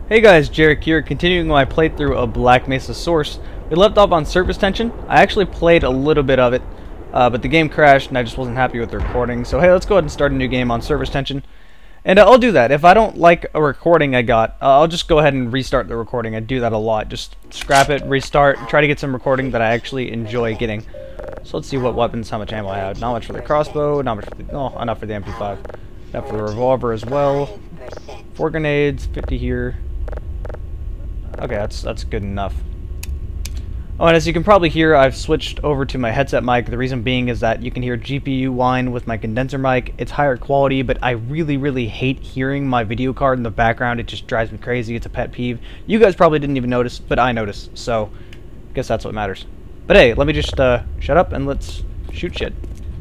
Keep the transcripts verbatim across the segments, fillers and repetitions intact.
Hey guys, Jarek here, continuing my playthrough of Black Mesa Source. We left off on surface tension. I actually played a little bit of it, uh, but the game crashed and I just wasn't happy with the recording. So hey, let's go ahead and start a new game on surface tension. And uh, I'll do that. If I don't like a recording I got, uh, I'll just go ahead and restart the recording. I do that a lot. Just scrap it, restart, try to get some recording that I actually enjoy getting. So let's see what weapons, how much ammo I have. Not much for the crossbow, not much for the, oh, enough for the M P five. Enough for the revolver as well. Four grenades, fifty here. Okay, that's that's good enough. Oh, and as you can probably hear, I've switched over to my headset mic. The reason being is that you can hear G P U whine with my condenser mic. It's higher quality, but I really, really hate hearing my video card in the background. It just drives me crazy. It's a pet peeve. You guys probably didn't even notice, but I noticed. So, I guess that's what matters. But hey, let me just uh, shut up and let's shoot shit.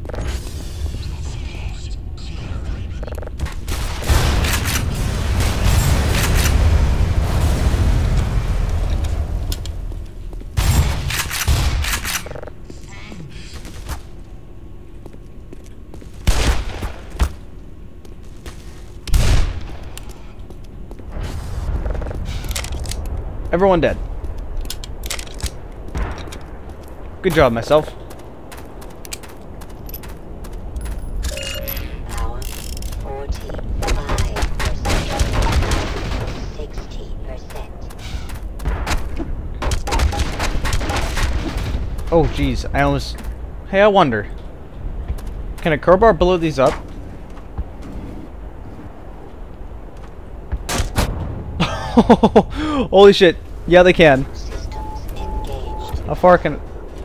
Everyone dead. Good job, myself. Power forty-five percent, sixty percent. Oh, jeez. I almost... Hey, I wonder. Can a crowbar blow these up? Holy shit. Yeah, they can. How far can...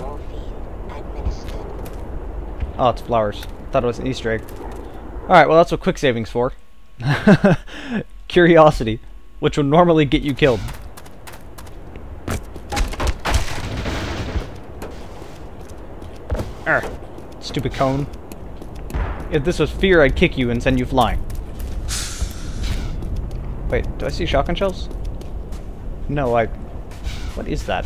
Oh, it's flowers. Thought it was an Easter egg. Alright, well that's what quick saving's for. Curiosity, which would normally get you killed. Arr, stupid cone. If this was fear, I'd kick you and send you flying. Wait, do I see shotgun shells? No, I... What is that?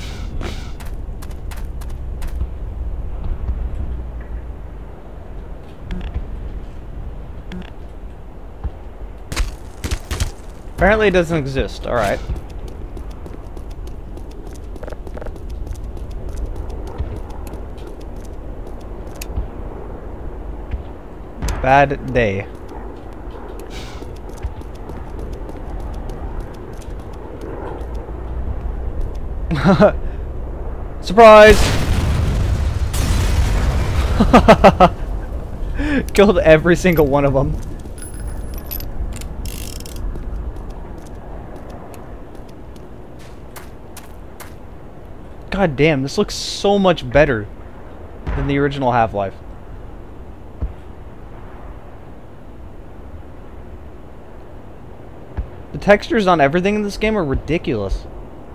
Apparently it doesn't exist. Alright. Bad day. Surprise! Killed every single one of them. God damn, this looks so much better than the original Half-Life. The textures on everything in this game are ridiculous.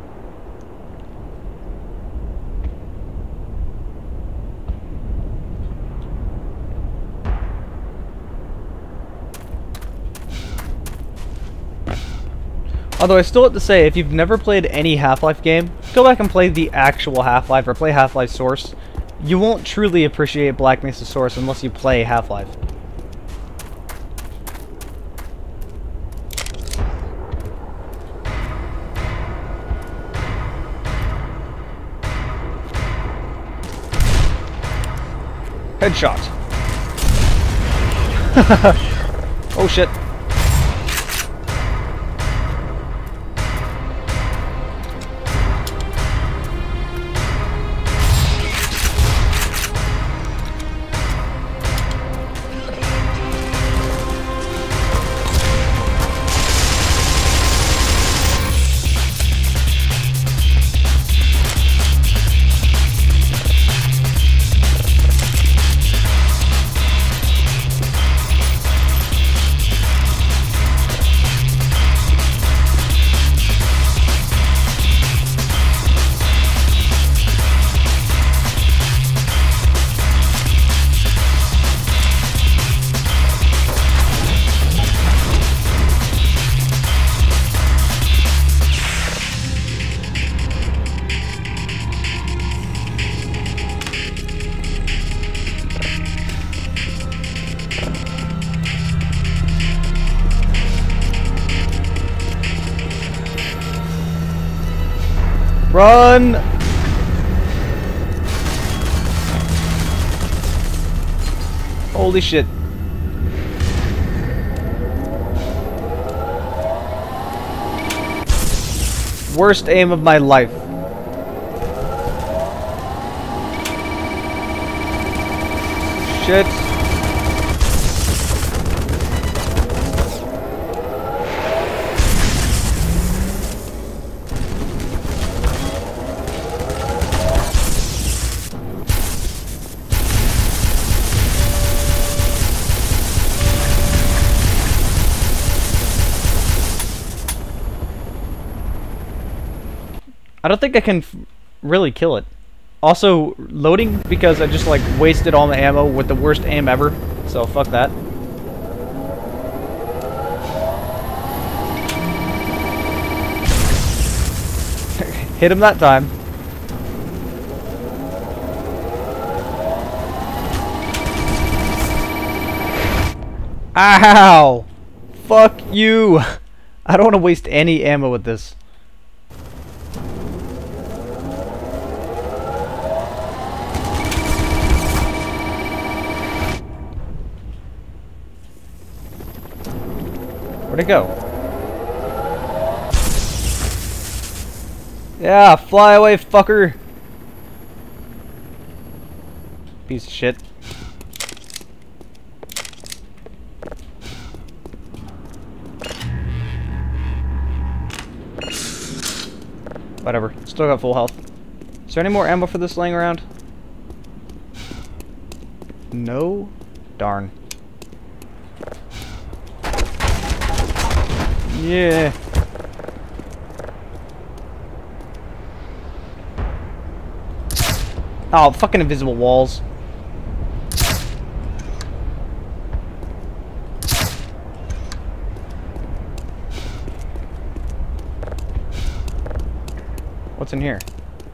Although I still have to say, if you've never played any Half-Life game, go back and play the actual Half-Life or play Half-Life Source. You won't truly appreciate Black Mesa Source unless you play Half-Life. Headshot. Oh shit. Run! Holy shit. Worst aim of my life. Shit. I don't think I can f really kill it. Also, loading because I just like wasted all my ammo with the worst aim ever. So fuck that. Hit him that time. Ow! Fuck you! I don't want to waste any ammo with this. Where'd it go? Yeah, fly away, fucker! Piece of shit. Whatever. Still got full health. Is there any more ammo for this laying around? No? Darn. Yeah. Oh, fucking invisible walls. What's in here?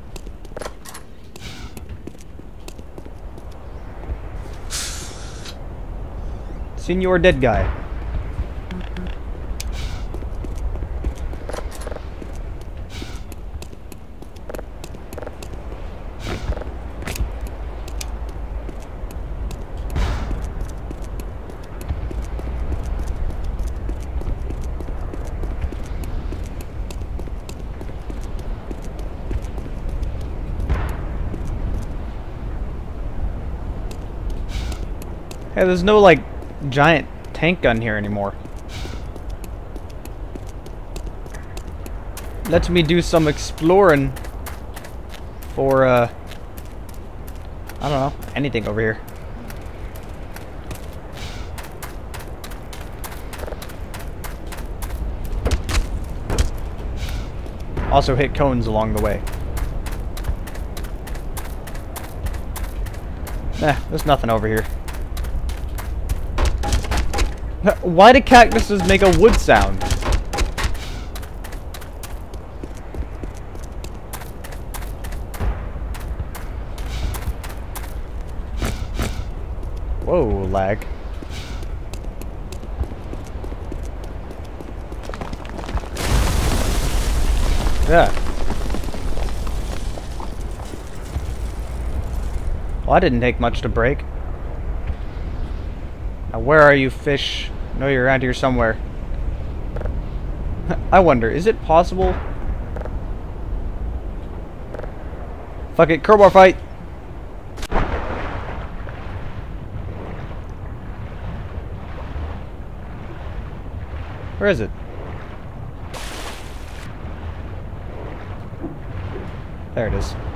Senior dead guy. Hey, there's no, like, giant tank gun here anymore. Let me do some exploring for, uh, I don't know, anything over here. Also hit cones along the way. Eh, there's nothing over here. Why do cactuses make a wood sound? Whoa, lag. Yeah. Well, I didn't take much to break. Now, where are you, fish? I know you're around here somewhere. I wonder, is it possible? Fuck it, crowbar fight! Where is it? There it is.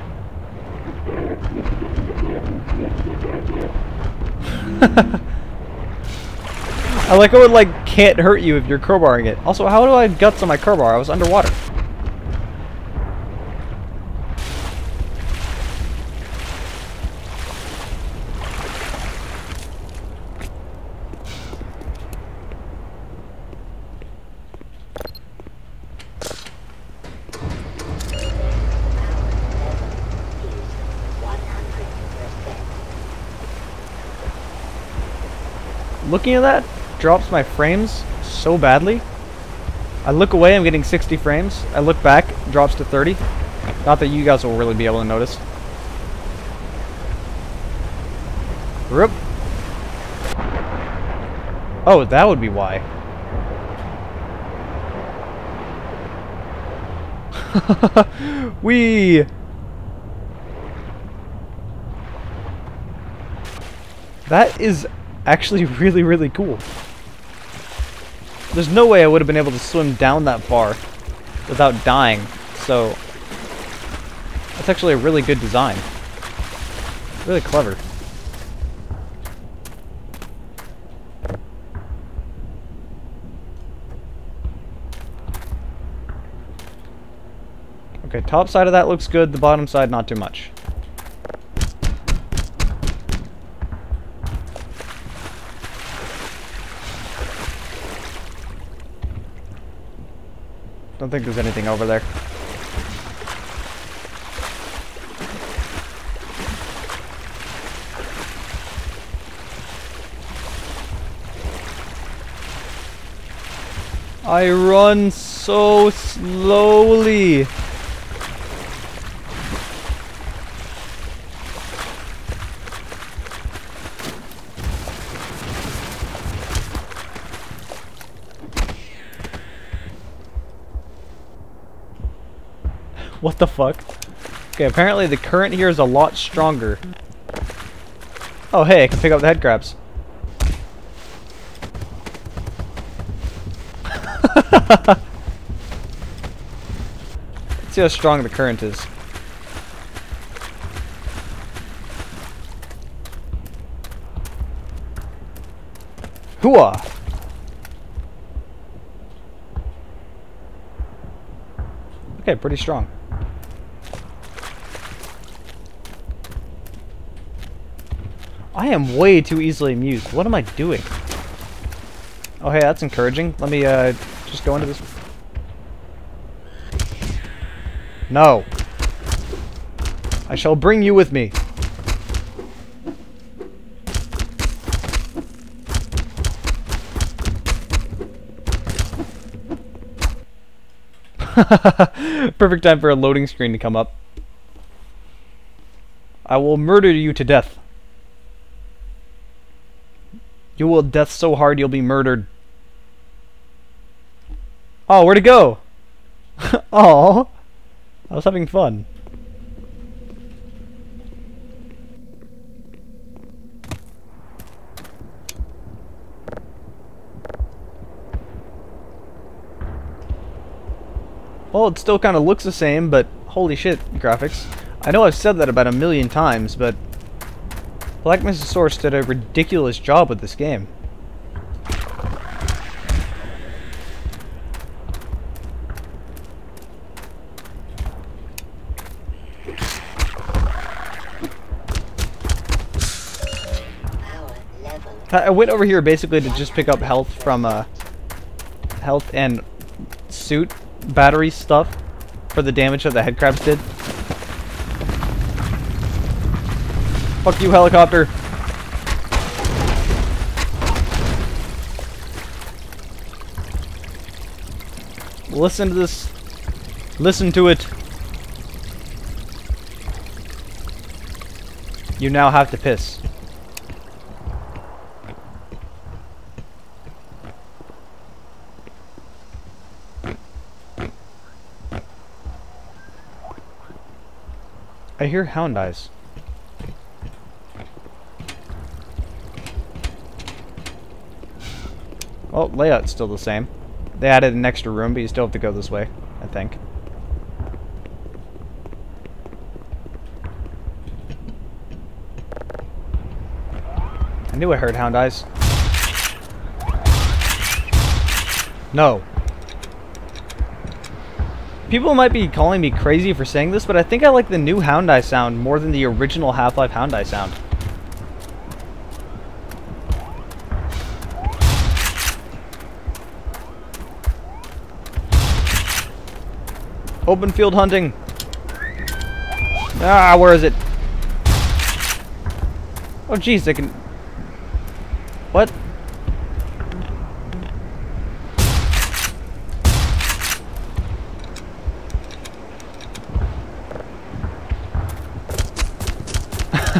I like how it like can't hurt you if you're crowbarring it. Also, how do I have guts on my crowbar? I was underwater. Looking at that drops my frames so badly. I look away, I'm getting sixty frames. I look back, drops to thirty. Not that you guys will really be able to notice. Whoop. Oh, that would be why. Wee! That is actually really, really cool. There's no way I would have been able to swim down that far without dying, so that's actually a really good design. Really clever. Okay, top side of that looks good, the bottom side not too much. Don't think there's anything over there. I run so slowly. What the fuck? Okay, apparently the current here is a lot stronger. Oh hey, I can pick up the head crabs. Let's see how strong the current is. Hooah! Okay, pretty strong. I am way too easily amused. What am I doing? Oh hey, that's encouraging. Let me uh, just go into this. No. I shall bring you with me. Perfect time for a loading screen to come up. I will murder you to death. You will death so hard you'll be murdered. Oh, where'd it go? Oh, I was having fun. Well, it still kind of looks the same, but holy shit, graphics. I know I've said that about a million times, but Black Mesa Source did a ridiculous job with this game. I went over here basically to just pick up health from uh, health and suit battery stuff for the damage that the head crabs did. Fuck you, helicopter. Listen to this. Listen to it. You now have to piss. I hear hound eyes. Oh, layout's still the same. They added an extra room, but you still have to go this way, I think. I knew I heard hound eyes. No. People might be calling me crazy for saying this, but I think I like the new hound eye sound more than the original Half-Life hound eye sound. Open field hunting. Ah, where is it? Oh jeez, I can... What?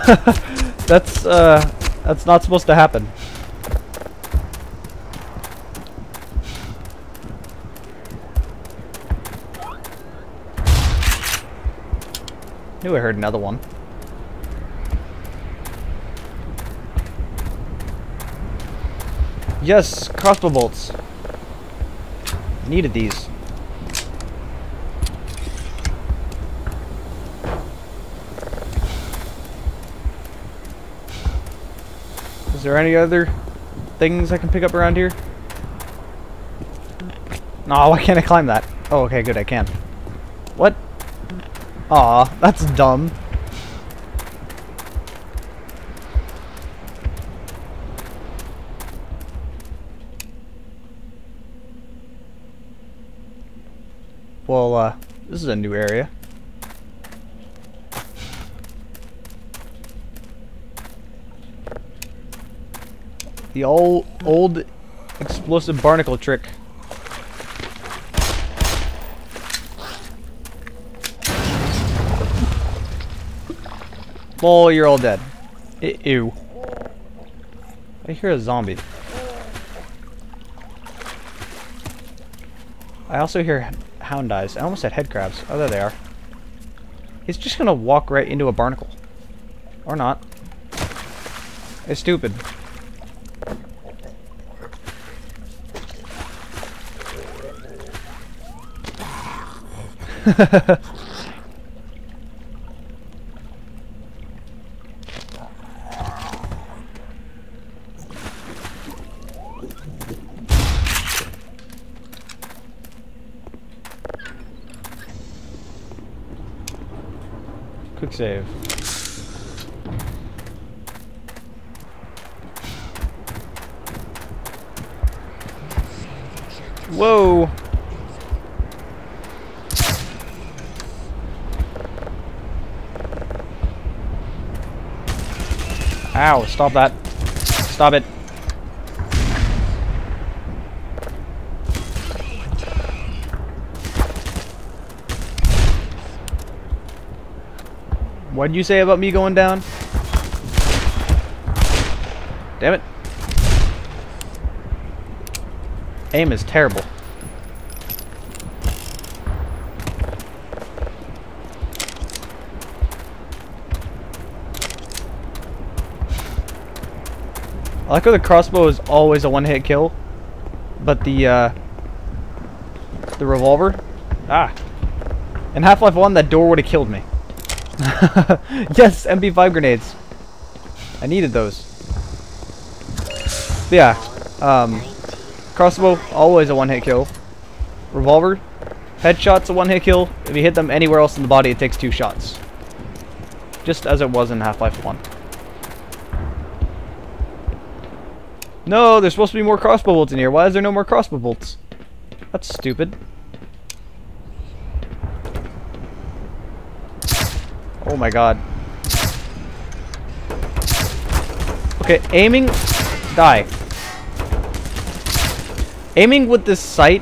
That's, uh, that's not supposed to happen. Knew I heard another one. Yes, crossbow bolts. Needed these. Is there any other things I can pick up around here? No, why can't I climb that? Oh, okay, good, I can. What? Aw, that's dumb. Well, uh, this is a new area. The old, old explosive barnacle trick. Lol, you're all dead. I ew. I hear a zombie. I also hear hound eyes. I almost had head crabs. Oh, there they are. He's just gonna walk right into a barnacle. Or not. It's stupid. Quick save. Whoa! Ow, stop that. Stop it. What'd you say about me going down? Damn it. Aim is terrible. I like how the crossbow is always a one-hit kill, but the uh, the revolver, ah, in Half-Life one that door would have killed me. Yes, M P five grenades. I needed those. But yeah, um, crossbow always a one-hit kill. Revolver, headshots a one-hit kill. If you hit them anywhere else in the body, it takes two shots. Just as it was in Half-Life one. No, there's supposed to be more crossbow bolts in here. Why is there no more crossbow bolts? That's stupid. Oh my god. Okay, aiming... Die. Aiming with this sight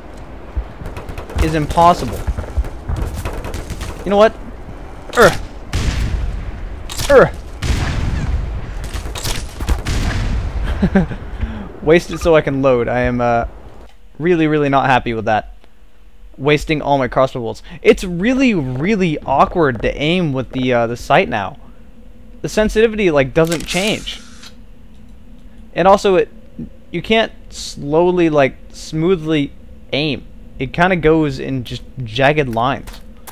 is impossible. You know what? Urgh. Urgh. Waste it so I can load. I am uh, really, really not happy with that. Wasting all my crossbow bolts. It's really, really awkward to aim with the uh, the sight now. The sensitivity like doesn't change, and also it you can't slowly like smoothly aim. It kind of goes in just jagged lines.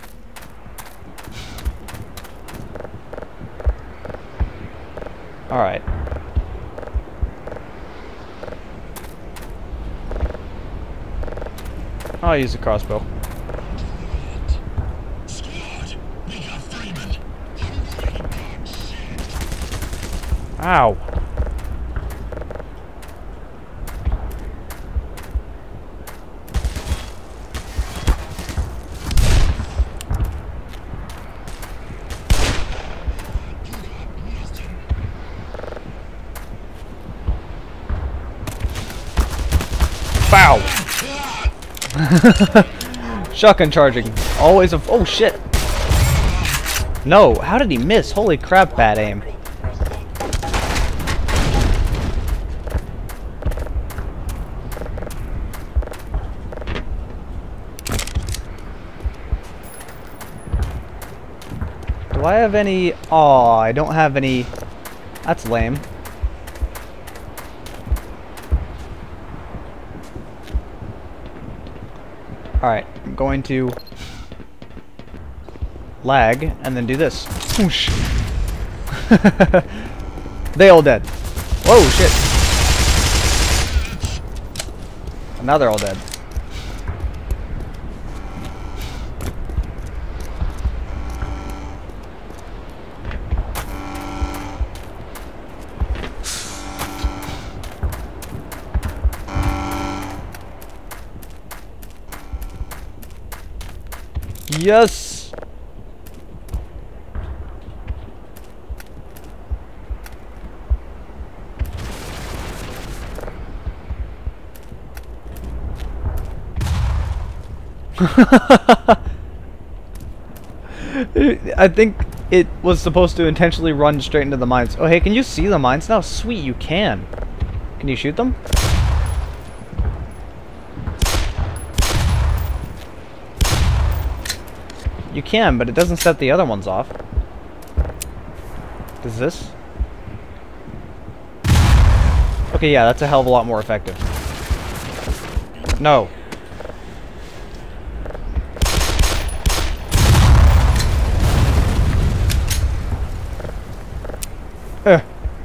All right. I'll use the crossbow. Ow. Bow. Shotgun charging. Always a... Oh, shit. No, how did he miss? Holy crap, bad aim. Do I have any... Aw, I don't have any... That's lame. Alright, I'm going to... lag, and then do this. Whoosh. They all dead. Whoa, shit. And now they're all dead. Yes! I think it was supposed to intentionally run straight into the mines. Oh, hey, can you see the mines now? Sweet, you can. Can you shoot them? You can, but it doesn't set the other ones off. Does this? Okay, yeah, that's a hell of a lot more effective. No. Ugh.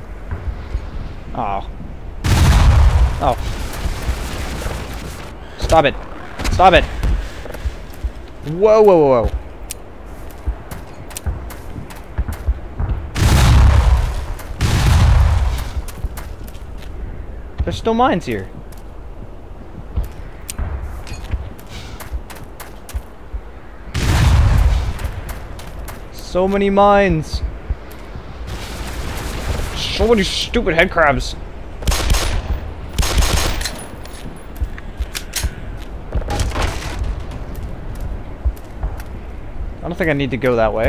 Oh. Oh. Stop it. Stop it. Whoa, whoa, whoa, whoa. There's still mines here. So many mines. So many stupid head crabs. I don't think I need to go that way.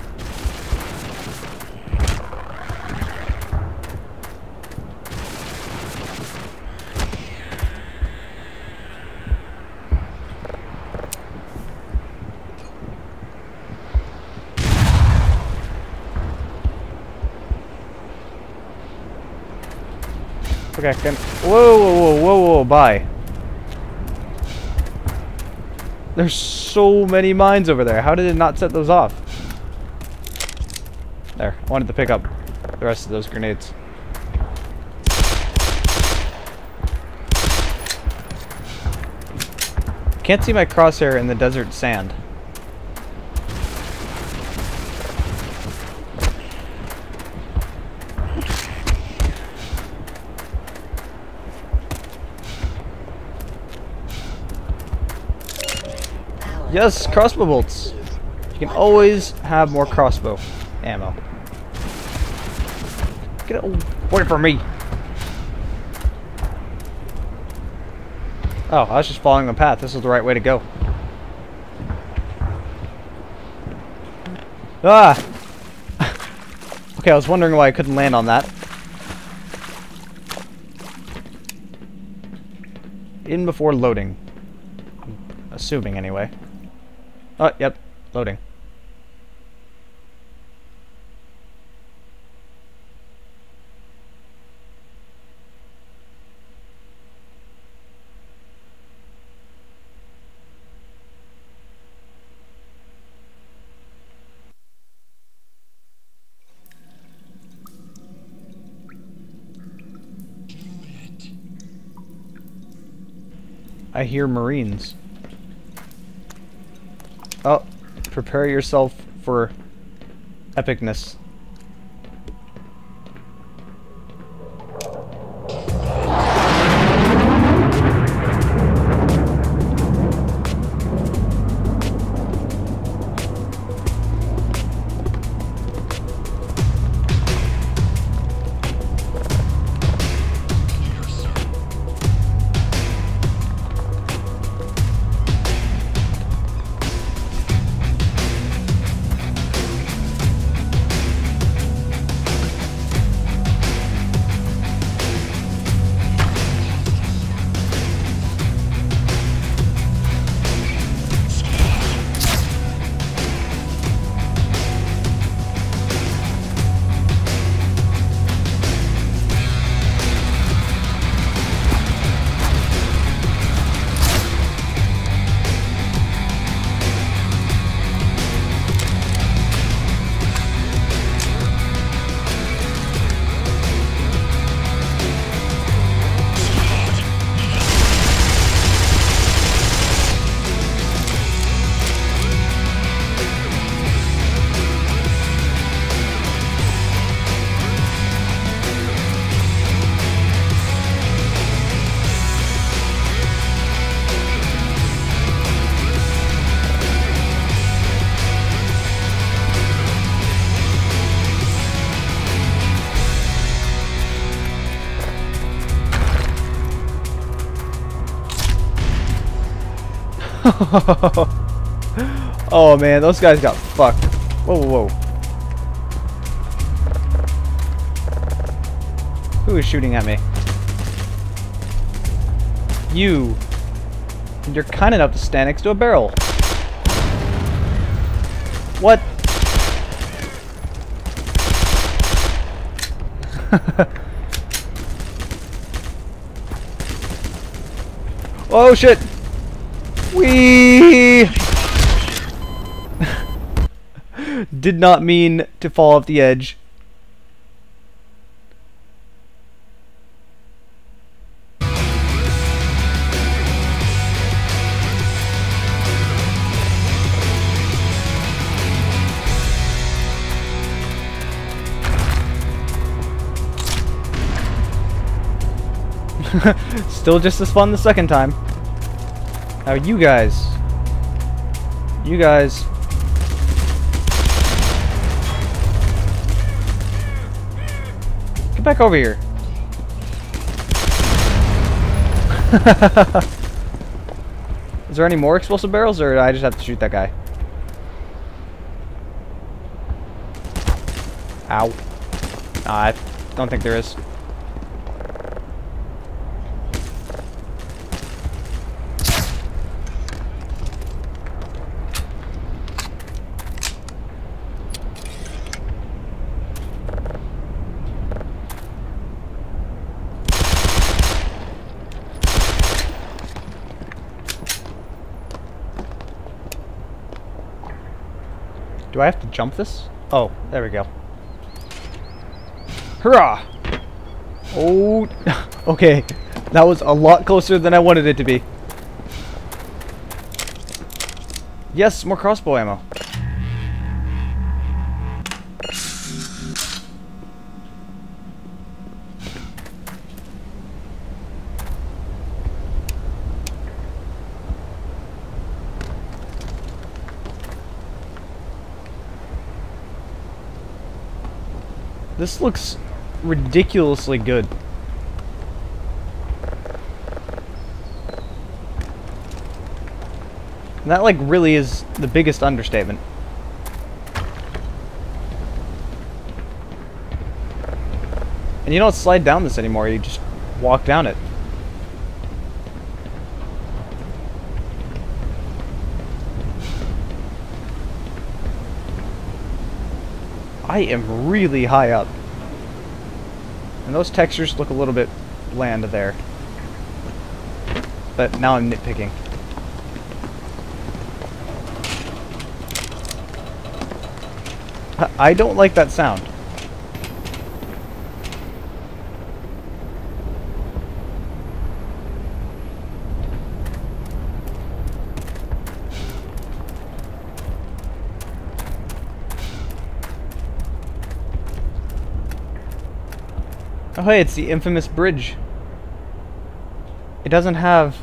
Okay, I can... Whoa, whoa, whoa, whoa, whoa, bye. There's so many mines over there. How did it not set those off? There, I wanted to pick up the rest of those grenades. Can't see my crosshair in the desert sand. Yes, crossbow bolts. You can always have more crossbow ammo. Get away from me. Oh, I was just following the path. This is the right way to go. Ah! Okay, I was wondering why I couldn't land on that. In before loading. Assuming, anyway. Oh, yep. Loading. I hear Marines. Oh, prepare yourself for epicness. Oh man, those guys got fucked. Whoa, whoa, whoa. Who is shooting at me? You. You're kind enough to stand next to a barrel. What? Oh shit! Wee! Did not mean to fall off the edge. Still just as fun the second time. Now you guys. You guys. Get back over here. Is there any more explosive barrels, or do I just have to shoot that guy? Ow. Nah, I don't think there is. Do I have to jump this? Oh, there we go. Hurrah! Oh, okay. That was a lot closer than I wanted it to be. Yes, more crossbow ammo. This looks ridiculously good. And that like really is the biggest understatement. And you don't slide down this anymore, you just walk down it. I am really high up. And those textures look a little bit bland there. But now I'm nitpicking. I don't like that sound. Oh hey, it's the infamous bridge. It doesn't have...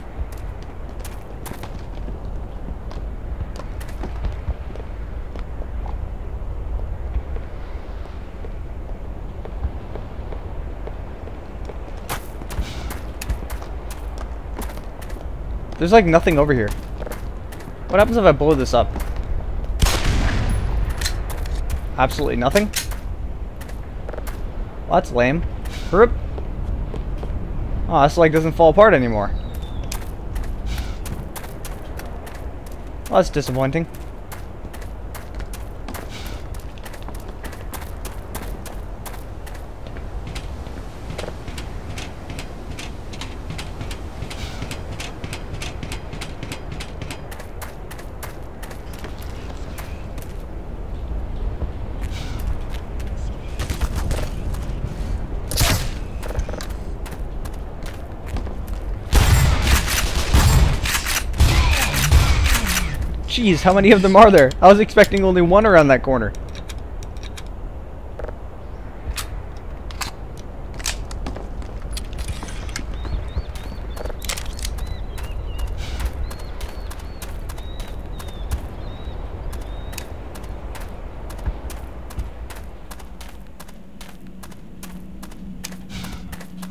There's like nothing over here. What happens if I blow this up? Absolutely nothing? Well, that's lame. Hurry up. Oh, this like doesn't fall apart anymore. Well, that's disappointing. Jeez, how many of them are there? I was expecting only one around that corner.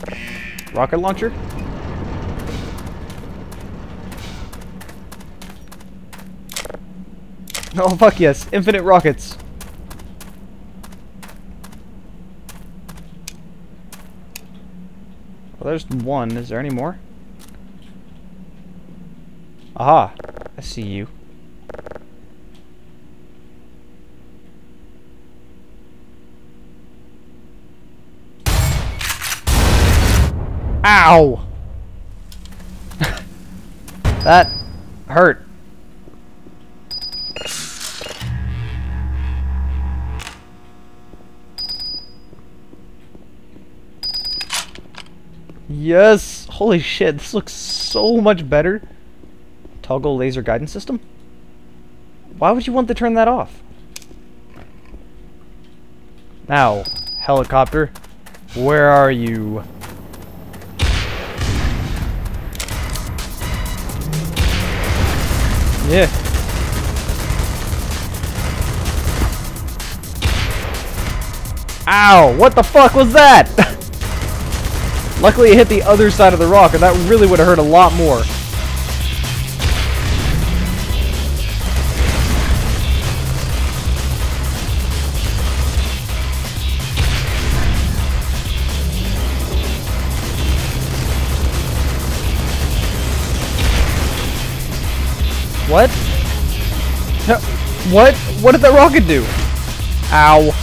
Rocket launcher? Oh, fuck yes. Infinite rockets. Well, there's one. Is there any more? Aha. I see you. Ow! That hurt. Yes! Holy shit, this looks so much better. Toggle laser guidance system? Why would you want to turn that off? Now, helicopter, where are you? Yeah. Ow! What the fuck was that? Luckily it hit the other side of the rock, or that really would have hurt a lot more. What? What? What did that rocket do? Ow.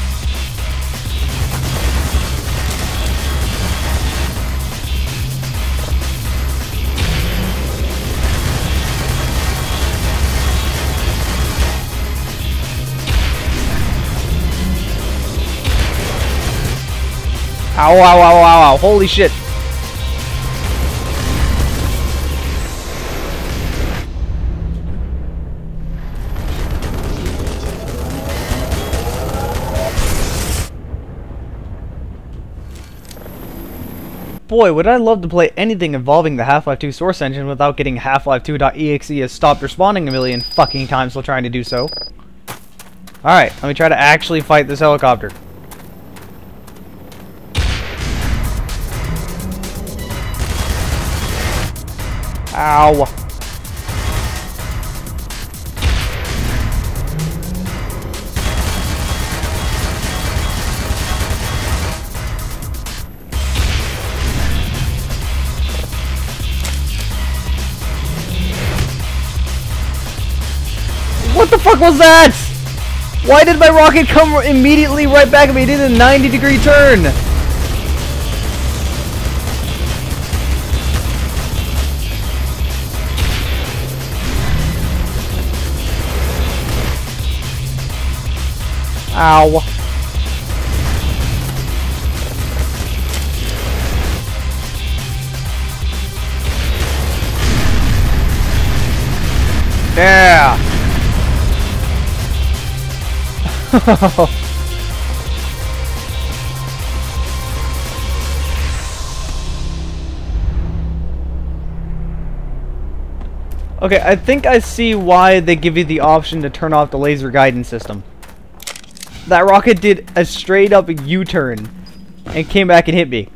Ow, ow, ow, ow, ow. Holy shit. Boy, would I love to play anything involving the Half-Life two Source engine without getting Half-Life two dot E X E has stopped responding a million fucking times while trying to do so. Alright, let me try to actually fight this helicopter. Ow. What the fuck was that? Why did my rocket come immediately right back at me? It did a ninety degree turn. Ow. Yeah. Okay, I think I see why they give you the option to turn off the laser guidance system. That rocket did a straight up U-turn and came back and hit me.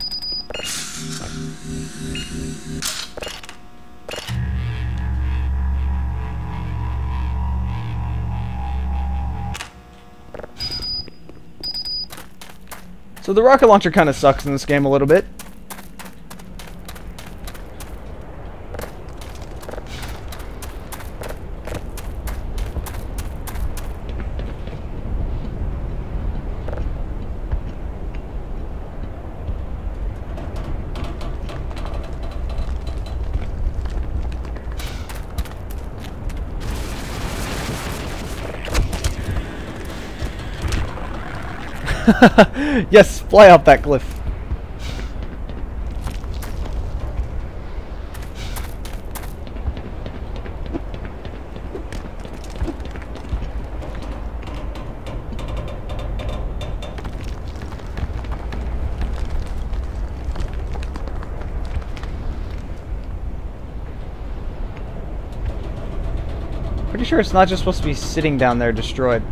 So the rocket launcher kind of sucks in this game a little bit. Yes, fly off that cliff. Pretty sure it's not just supposed to be sitting down there destroyed.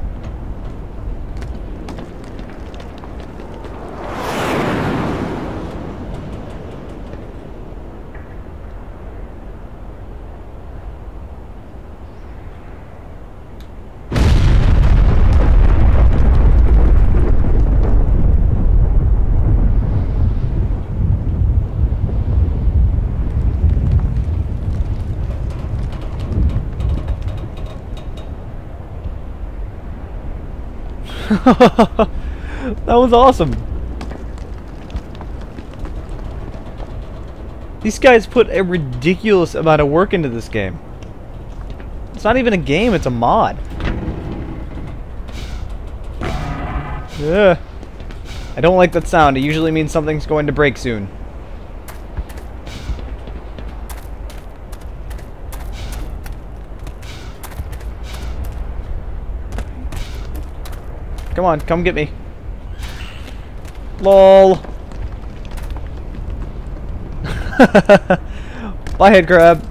That was awesome. These guys put a ridiculous amount of work into this game. It's not even a game, it's a mod. Yeah. I don't like that sound. It usually means something's going to break soon. Come on, come get me. LOL. Bye, head crab.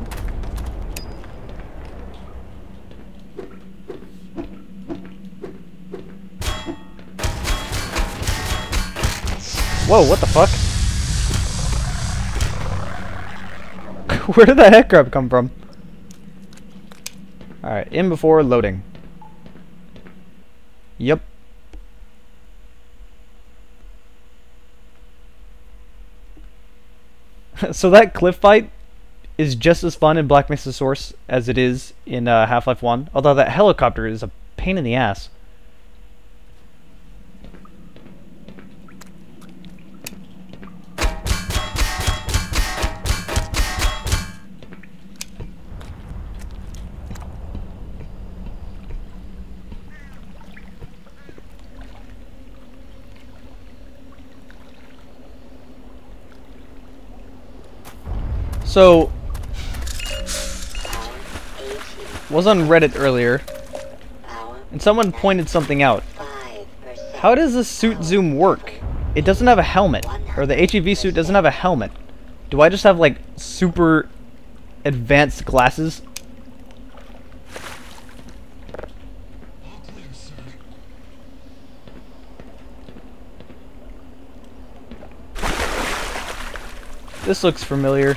Whoa, what the fuck? Where did that head crab come from? Alright, in before loading. Yep. So that cliff fight is just as fun in Black Mesa Source as it is in uh, Half-Life one. Although that helicopter is a pain in the ass. So, was on Reddit earlier, and someone pointed something out. How does the suit zoom work? It doesn't have a helmet, or the H E V suit doesn't have a helmet. Do I just have like super advanced glasses? This looks familiar.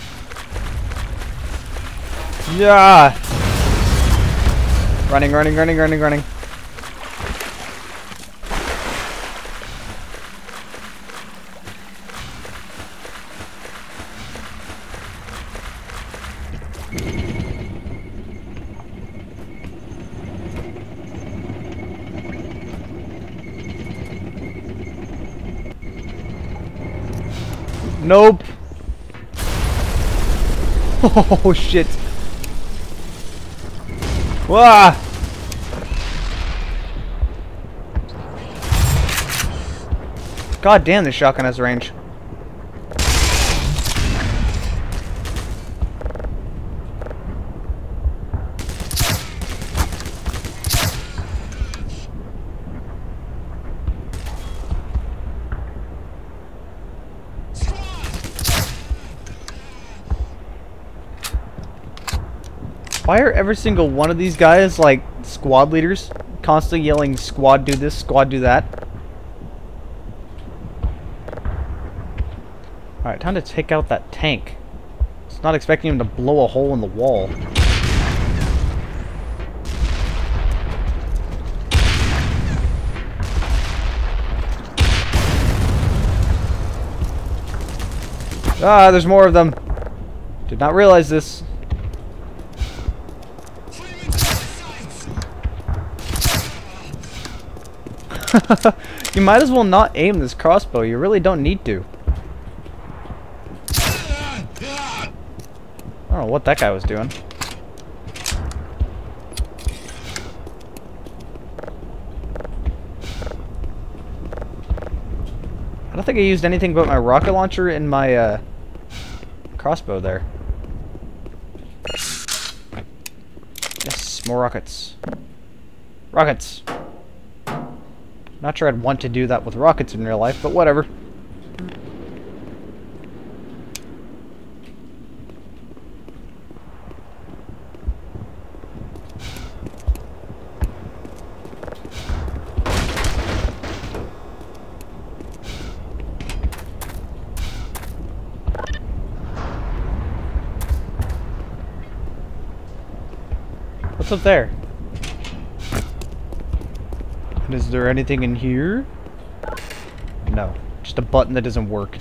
Yeah! Running, running, running, running, running. Nope. Oh shit. Wah! God damn, this shotgun has range. Why are every single one of these guys like squad leaders, constantly yelling squad do this, squad do that? Alright, time to take out that tank. It's not expecting him to blow a hole in the wall. Ah, there's more of them. Did not realize this. You might as well not aim this crossbow. You really don't need to. I don't know what that guy was doing. I don't think I used anything but my rocket launcher and my uh, crossbow there. Yes, more rockets. Rockets! Not sure I'd want to do that with rockets in real life, but whatever. What's up there? And is there anything in here? No. Just a button that doesn't work.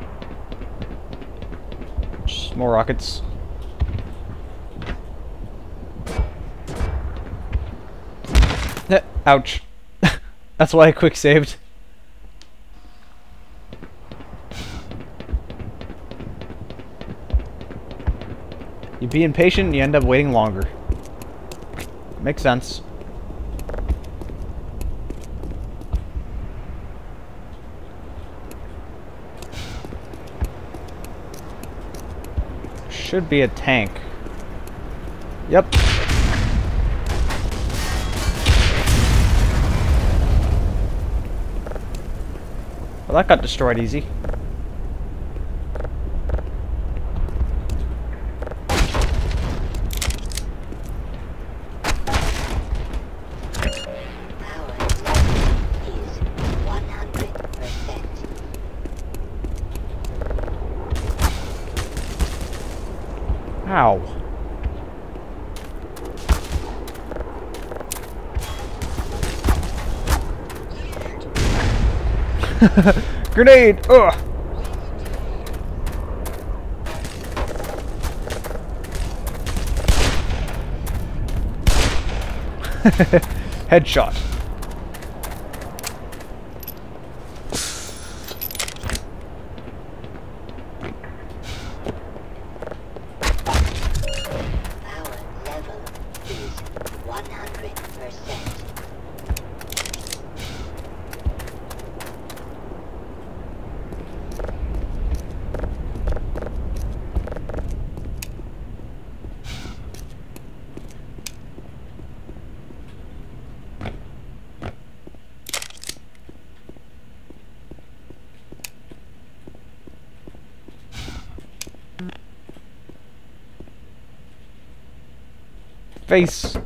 Just more rockets. Ouch. That's why I quick saved. You be impatient and you end up waiting longer. Makes sense. Should be a tank. Yep. Well, that got destroyed easy. Ow. Grenade! Ugh! Headshot. Face.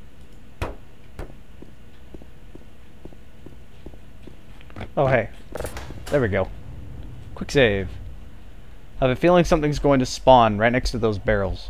Oh, hey. There we go. Quick save. I have a feeling something's going to spawn right next to those barrels.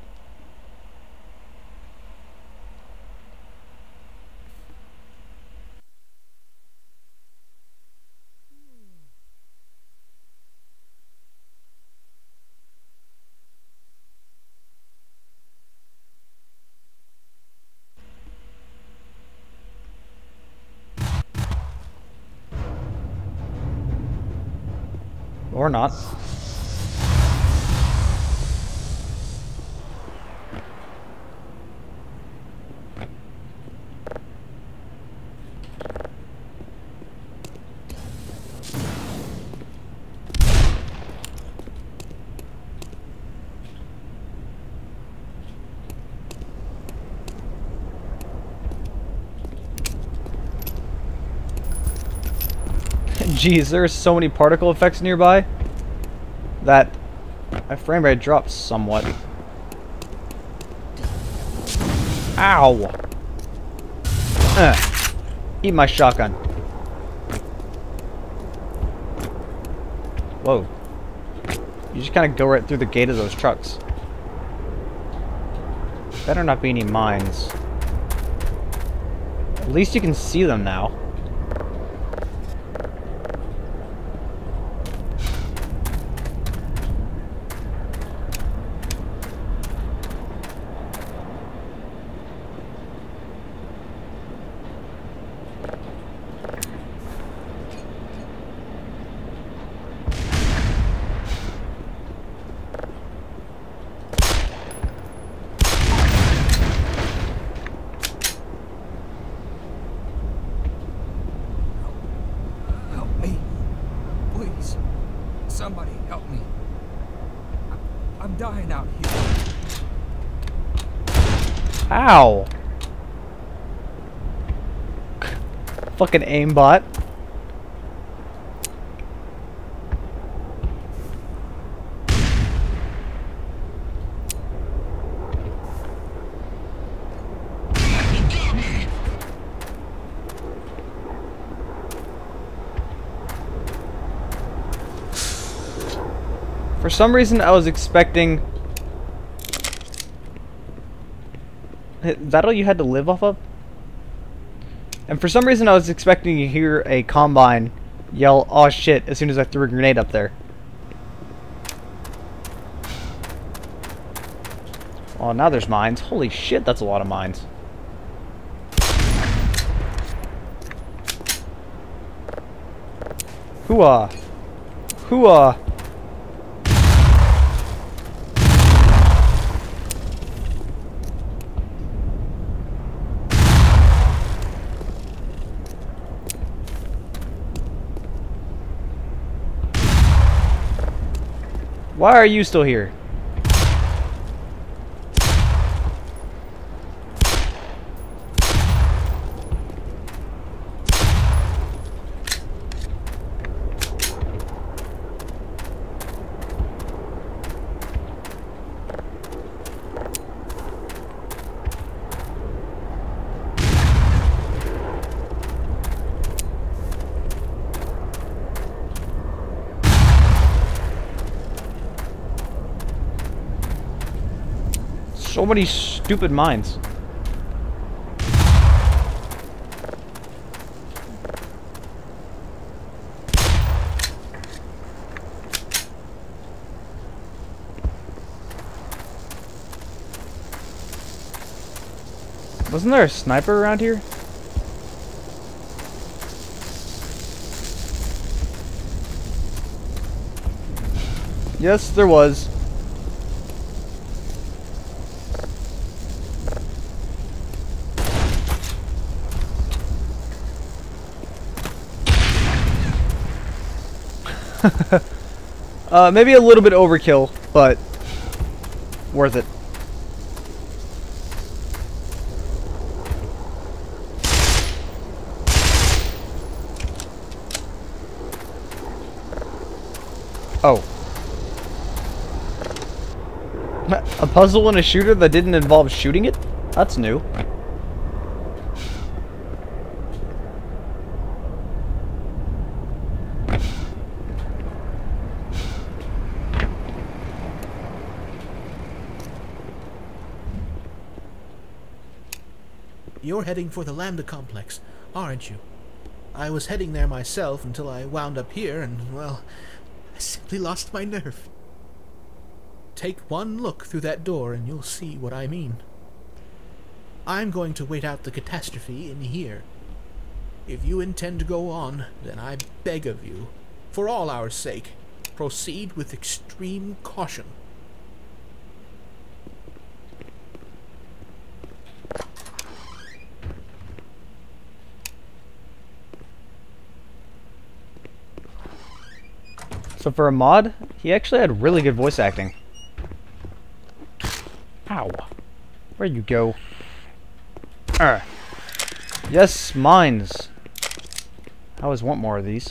Or not. Jeez, there are so many particle effects nearby that my frame rate drops somewhat. Ow! Ugh. Eat my shotgun. Whoa. You just kind of go right through the gate of those trucks. Better not be any mines. At least you can see them now. Somebody help me. I I'm dying out here. Ow! Fucking aimbot. For some reason, I was expecting... Is that all you had to live off of? And for some reason, I was expecting to hear a Combine yell, "Aw shit," as soon as I threw a grenade up there. Oh, now there's mines. Holy shit, that's a lot of mines. Hooah. Hooah. Why are you still here? So many stupid mines. Wasn't there a sniper around here? Yes, there was. uh, maybe a little bit overkill, but worth it. Oh. A puzzle and a shooter that didn't involve shooting it? That's new. You're heading for the Lambda complex, aren't you? I was heading there myself until I wound up here and, well, I simply lost my nerve. Take one look through that door and you'll see what I mean. I'm going to wait out the catastrophe in here. If you intend to go on, then I beg of you, for all our sake, proceed with extreme caution. So for a mod, he actually had really good voice acting. Ow. Where'd you go? Arr. Yes, mines. I always want more of these.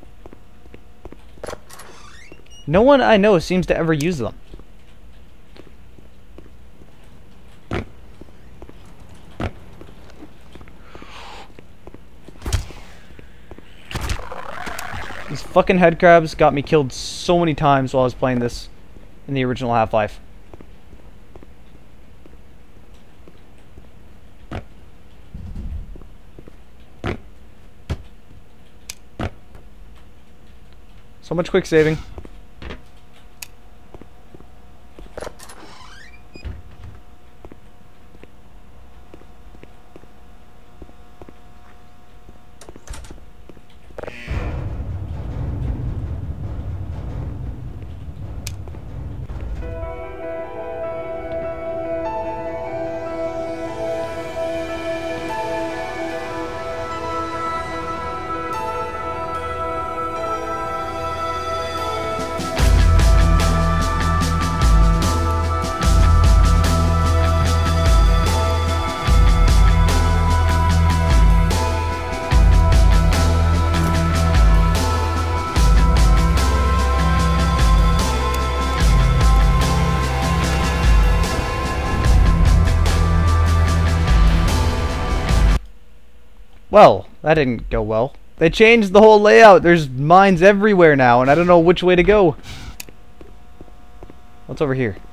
No one I know seems to ever use them. These fucking headcrabs got me killed so many times while I was playing this in the original Half-Life. So much quick saving. Well, that didn't go well. They changed the whole layout. There's mines everywhere now, and I don't know which way to go. What's over here?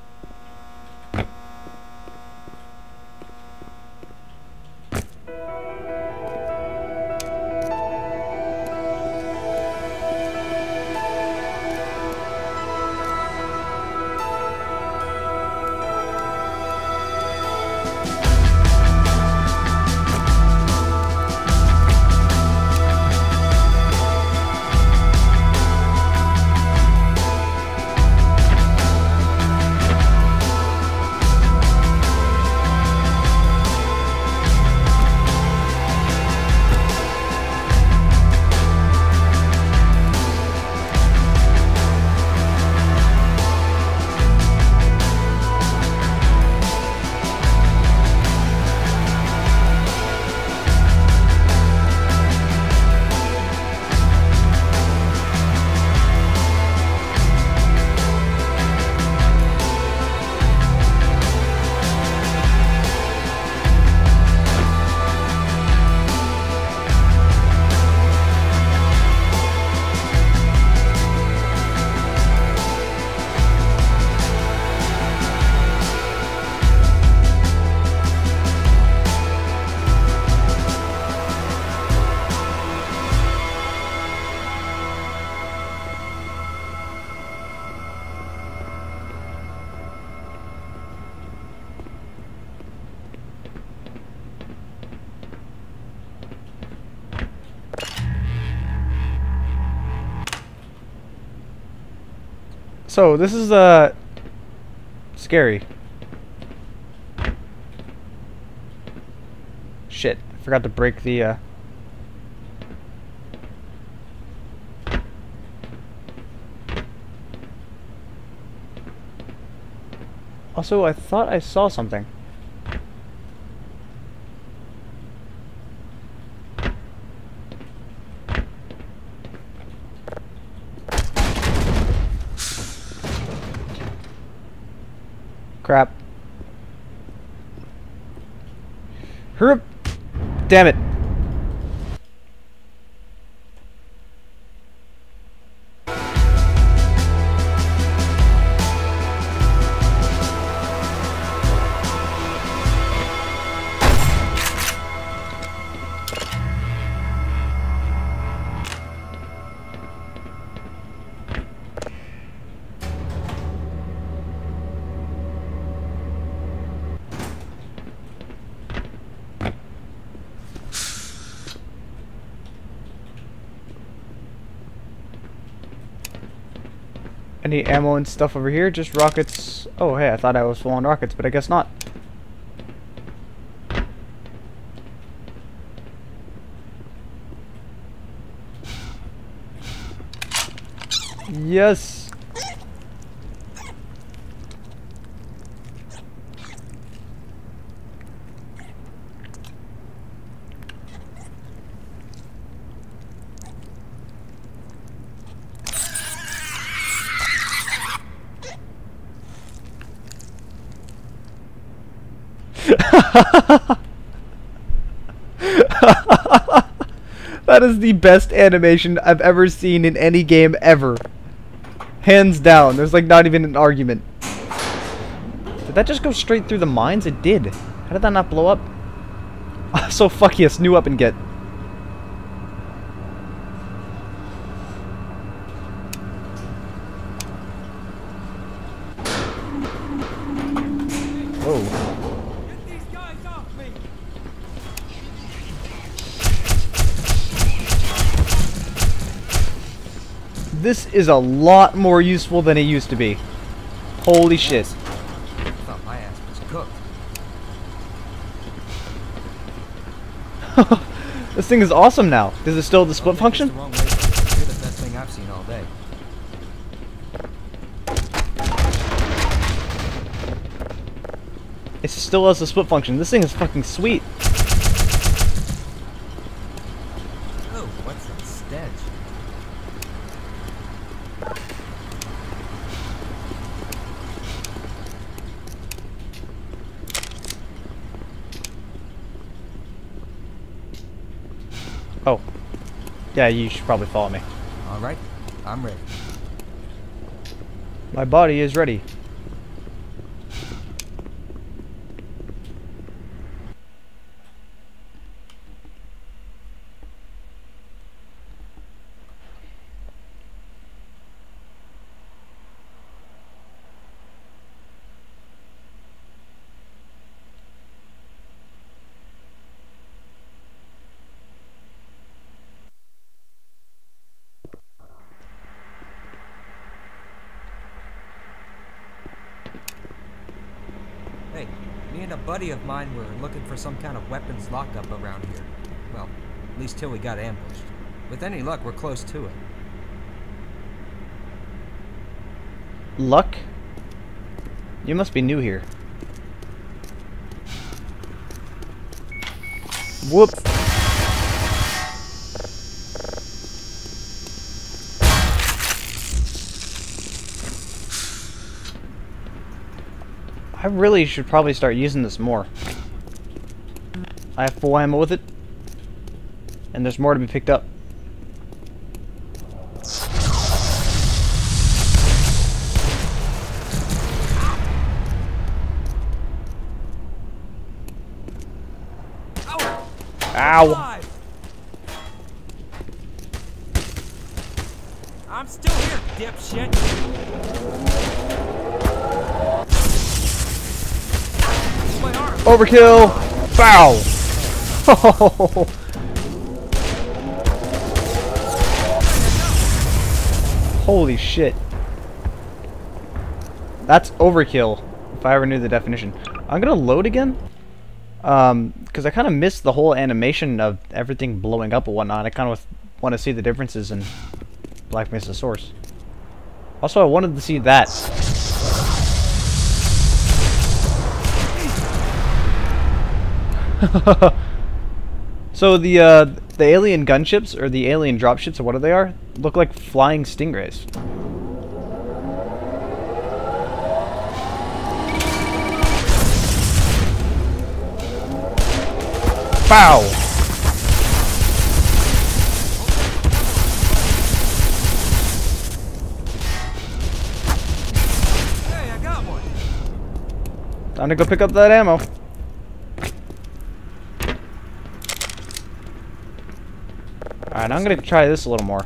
So this is uh scary. Shit, I forgot to break the uh Also, I thought I saw something. Crap. Hurry up. Damn it. Any ammo and stuff over here? Just rockets. Oh, hey, I thought I was full on rockets, but I guess not. Yes. That is the best animation I've ever seen in any game ever. Hands down. There's like not even an argument. Did that just go straight through the mines? It did. How did that not blow up? So fuck yes, new up and get. Whoa. This is a lot more useful than it used to be. Holy shit. I thought my ass was cooked. This thing is awesome now. Does it still have the split function? The wrong way, but you're the best thing I've seen all day. It still has the split function. This thing is fucking sweet. Oh, what's that stench? Oh. Yeah, you should probably follow me. Alright, I'm ready. My body is ready. Hey, me and a buddy of mine were looking for some kind of weapons lockup around here. Well, at least till we got ambushed. With any luck, we're close to it. Luck? You must be new here. Whoop. I really should probably start using this more. I have full ammo with it, and there's more to be picked up. Ow! I'm still here, dipshit. Overkill! Bow! Holy shit. That's overkill, if I ever knew the definition. I'm gonna load again, um, because I kind of missed the whole animation of everything blowing up and whatnot. I kind of want to see the differences in Black Mesa Source. Also, I wanted to see that. So the uh, the alien gunships, or the alien dropships, or what they are, look like flying stingrays. Bow! Hey, I got one. Time to go pick up that ammo. Alright, I'm gonna try this a little more.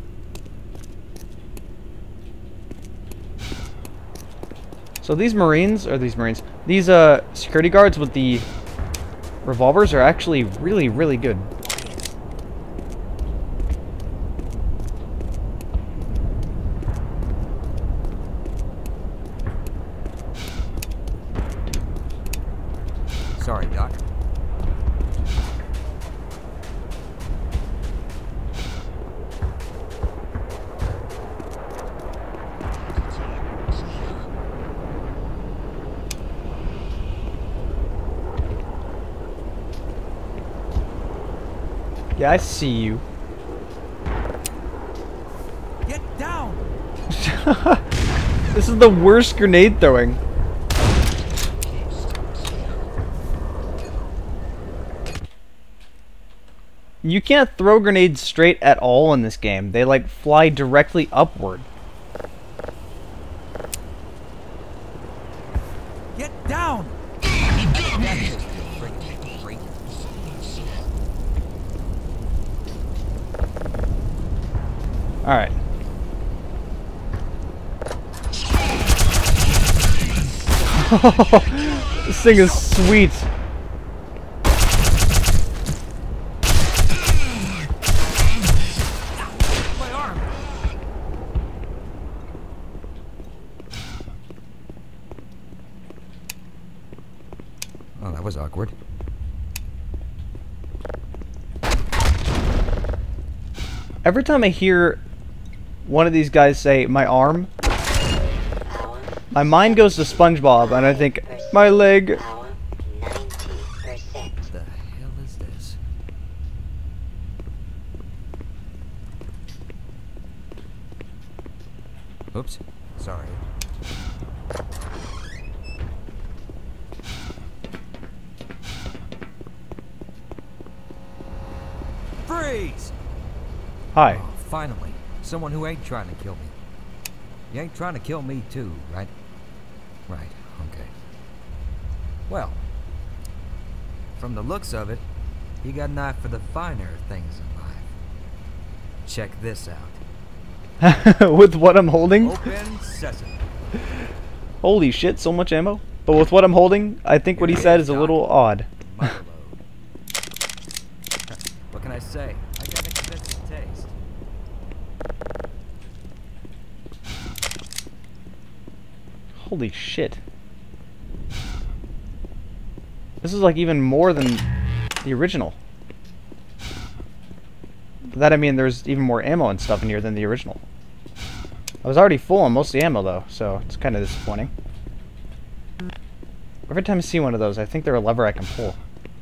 So these Marines, or these Marines, these uh security guards with the revolvers are actually really, really good. Sorry, Doc. Yeah, I see you. Get down! This is the worst grenade throwing. You can't throw grenades straight at all in this game. They like fly directly upward. Get down! Alright. This thing is sweet. My arm. Oh, that was awkward. Every time I hear one of these guys say, my arm, my mind goes to SpongeBob, and I think, my leg. Power ninety percent. What the hell is this? Oops. Sorry. Freeze! Hi. Oh, finally. Someone who ain't trying to kill me. You ain't trying to kill me too, right? Right, okay. Well, from the looks of it, you got an eye for the finer things in life. Check this out. With what I'm holding? Open sesame. Holy shit, so much ammo. But with what I'm holding, I think what he said is a little odd. Milo. What can I say? I got a convincing taste. Holy shit. This is like even more than the original. By that I mean there's even more ammo and stuff in here than the original. I was already full on most of the ammo though, so it's kind of disappointing. Every time I see one of those, I think they're a lever I can pull.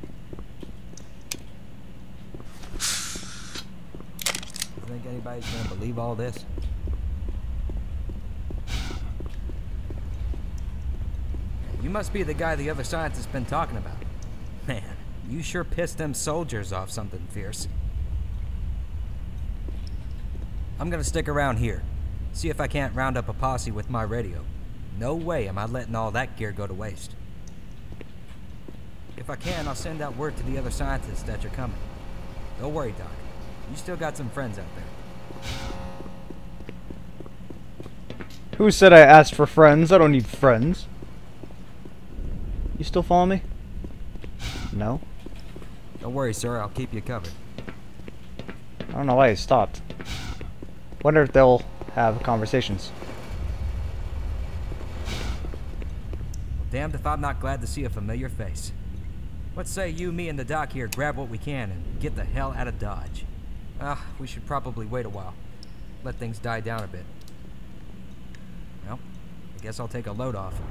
You think anybody's gonna believe all this? You must be the guy the other scientist's been talking about. Man, you sure pissed them soldiers off something fierce. I'm gonna stick around here. See if I can't round up a posse with my radio. No way am I letting all that gear go to waste. If I can, I'll send out word to the other scientists that you're coming. Don't worry, Doc. You still got some friends out there. Who said I asked for friends? I don't need friends. You still follow me? No? Don't worry, sir. I'll keep you covered. I don't know why he stopped. Wonder if they'll have conversations. Damned if I'm not glad to see a familiar face. Let's say you, me, and the doc here grab what we can and get the hell out of Dodge. Ah, we should probably wait a while. Let things die down a bit. Well, I guess I'll take a load off.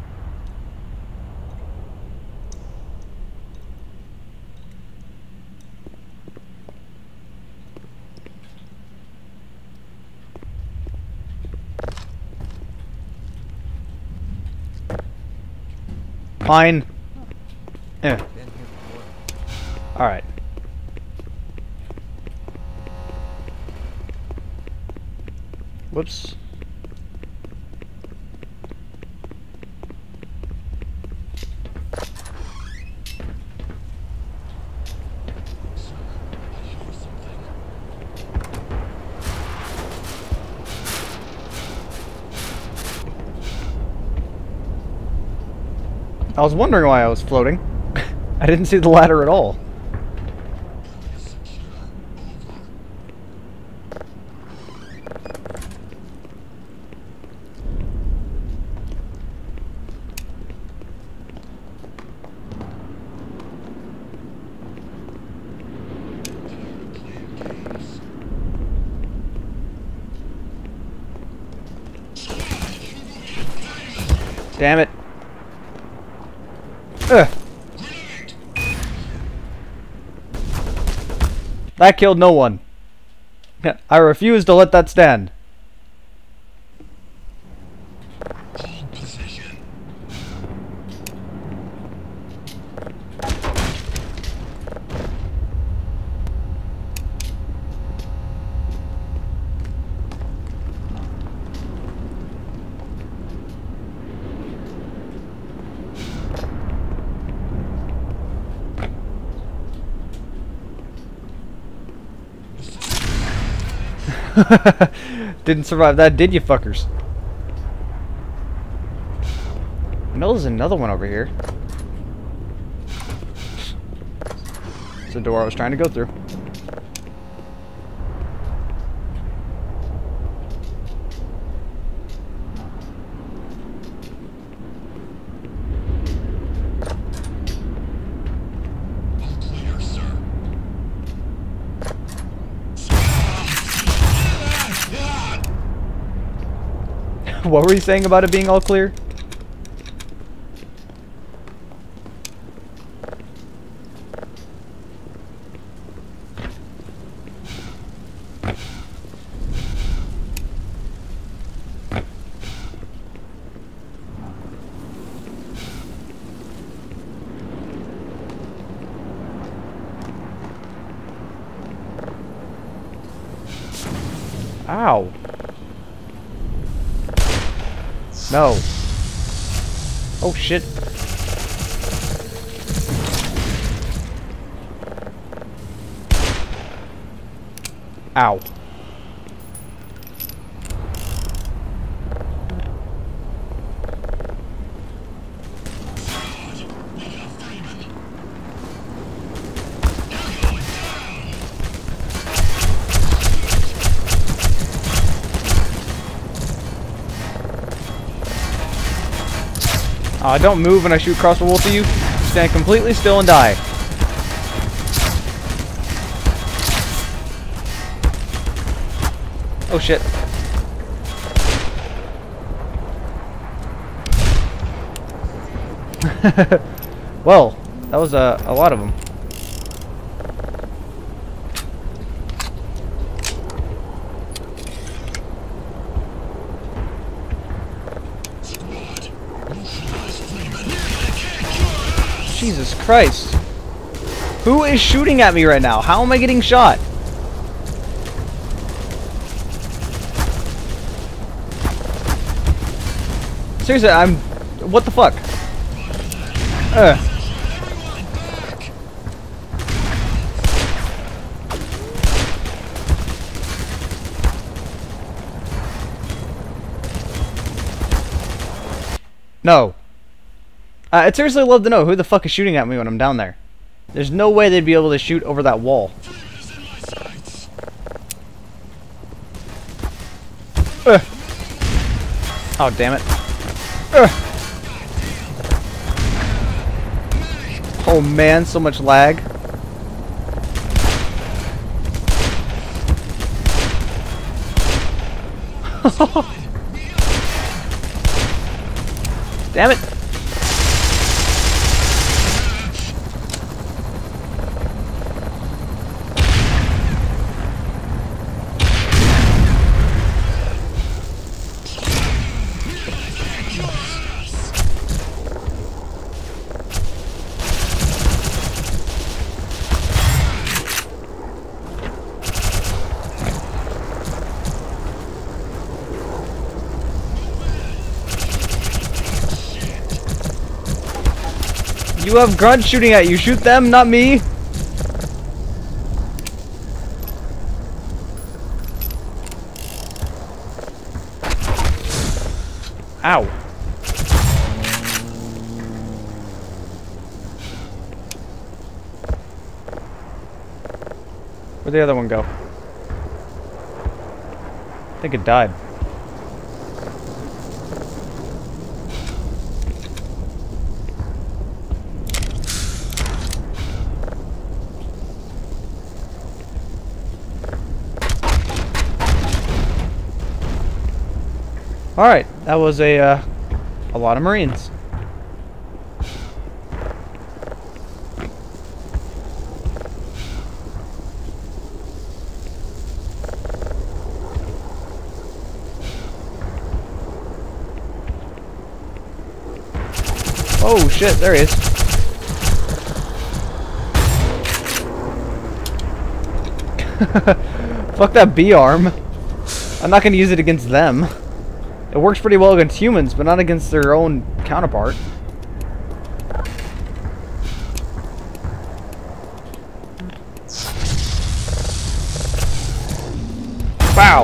Fine. Eh. Alright. Whoops. I was wondering why I was floating. I didn't see the ladder at all. Damn it. Ugh. That killed no one. I refuse to let that stand. Hold position. Didn't survive that, did you fuckers? I know there's another one over here. It's the door I was trying to go through. What were you saying about it being all clear? Ow. No. Oh shit. Ow. Uh, don't move when I shoot across the wall to you. Stand completely still and die. Oh shit. Well, that was uh, a lot of them. Jesus Christ. Who is shooting at me right now? How am I getting shot? Seriously, I'm... What the fuck? Ugh. No. Uh, I'd seriously love to know who the fuck is shooting at me when I'm down there. There's no way they'd be able to shoot over that wall. Ugh. Oh, damn it. Ugh. Oh man, so much lag. Damn it! You have grunts shooting at you. Shoot them, not me. Ow. Where'd the other one go? I think it died. Alright, that was a, uh, a lot of Marines. Oh shit, there he is. Fuck that B-arm. I'm not gonna use it against them. It works pretty well against humans, but not against their own counterpart. Wow!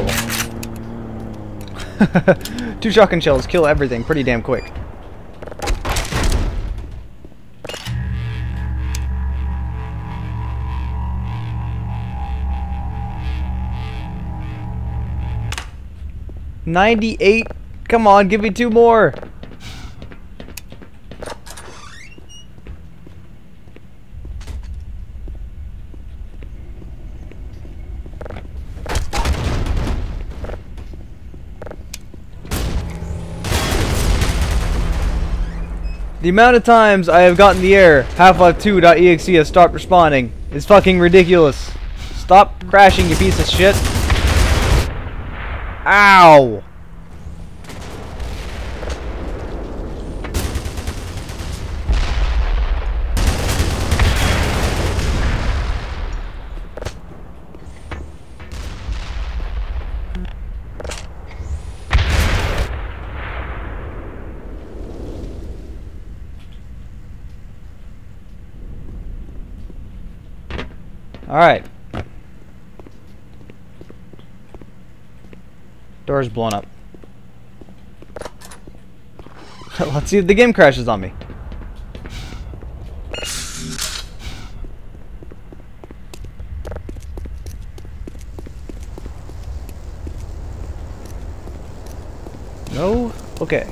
Two shotgun shells kill everything pretty damn quick. ninety-eight. Come on, give me two more. The amount of times I have gotten the error Half-Life two dot E X E has stopped responding is fucking ridiculous. Stop crashing, you piece of shit. Ow! Alright. Door's blown up. Let's see if the game crashes on me. No? Okay.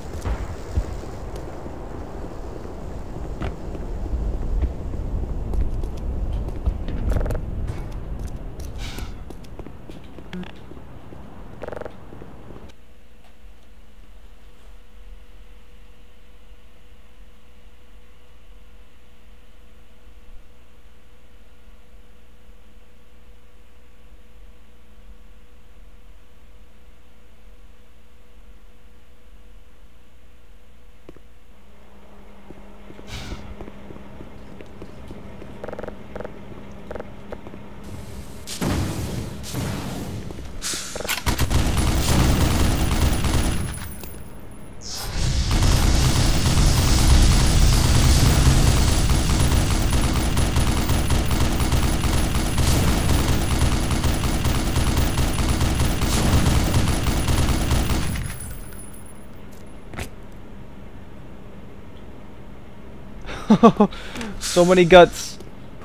So many guts.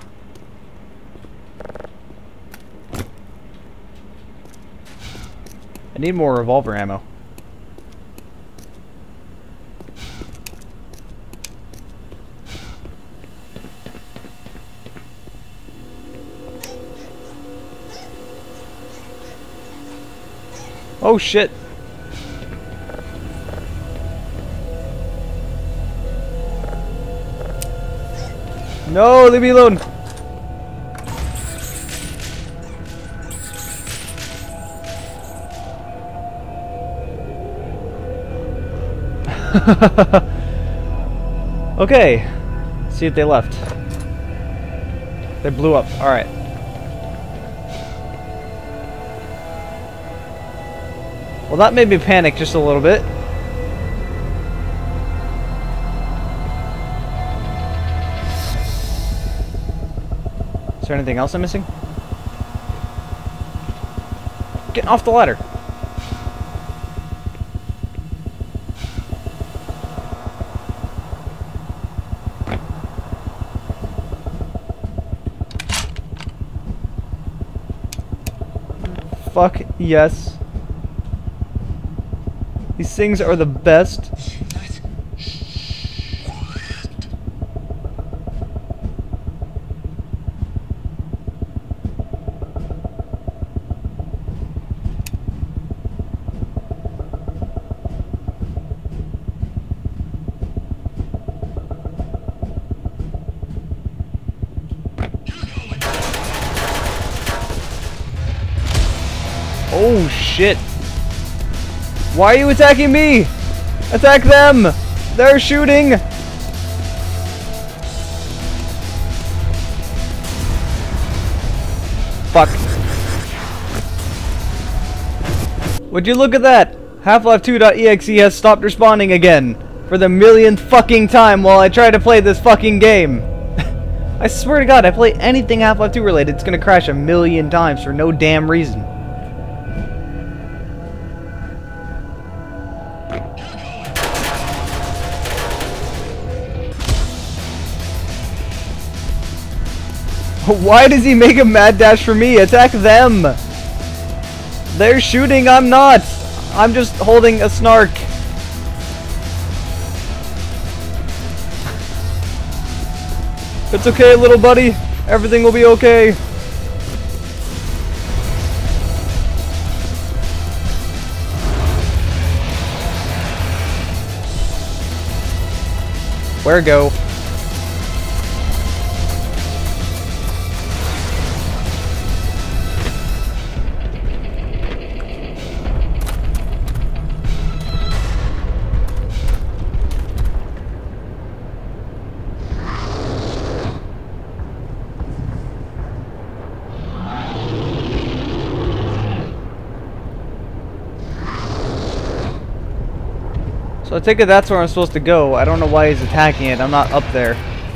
I need more revolver ammo. Oh shit. No, leave me alone. Okay. See if they left. They blew up. Alright. Well, that made me panic just a little bit. Is there anything else I'm missing? Get off the ladder. Fuck yes. These things are the best. Oh shit. Why are you attacking me? Attack them! They're shooting! Fuck. Would you look at that? Half-Life two dot E X E has stopped responding again. For the millionth fucking time while I try to play this fucking game. I swear to God, I play anything Half-Life two related, it's gonna crash a million times for no damn reason. Why does he make a mad dash for me? Attack them! They're shooting, I'm not! I'm just holding a snark. It's okay, little buddy. Everything will be okay. Where go? So I take it that's where I'm supposed to go. I don't know why he's attacking it. I'm not up there.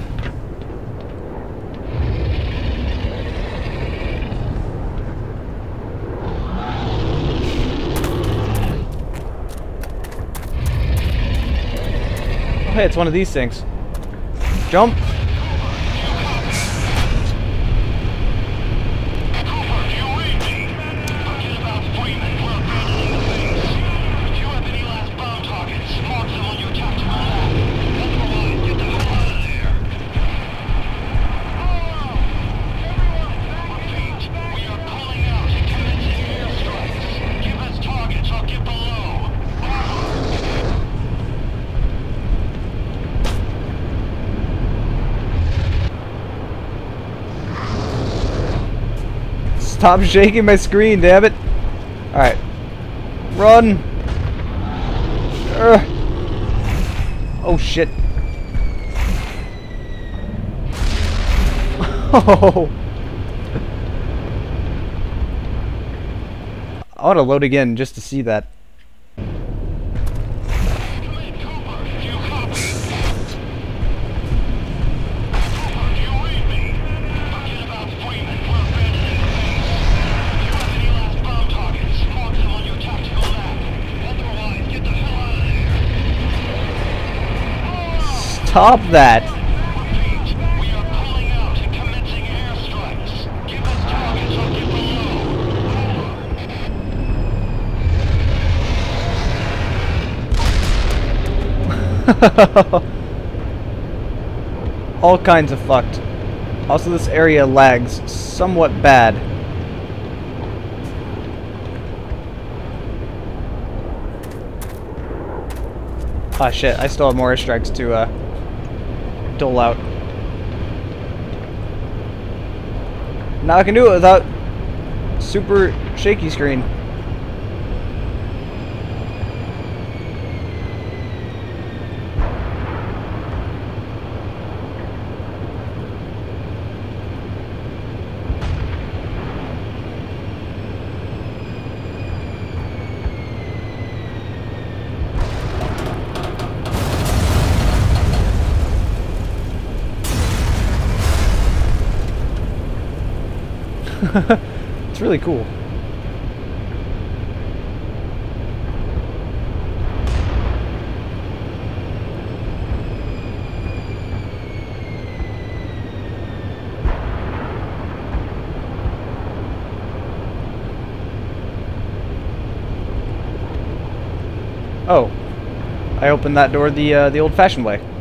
Oh, hey, it's one of these things. Jump. Stop shaking my screen, damn it. Alright. Run! Urgh. Oh shit. Oh. I want to load again just to see that. Stop that! We are pulling out and commencing airstrikes. Give us targets or get below. All kinds of fucked. Also, this area lags somewhat bad. Ah, shit. I still have more airstrikes to uh, dole out. Now I can do it without super shaky screen. It's really cool. Oh, I opened that door the uh, the old-fashioned way.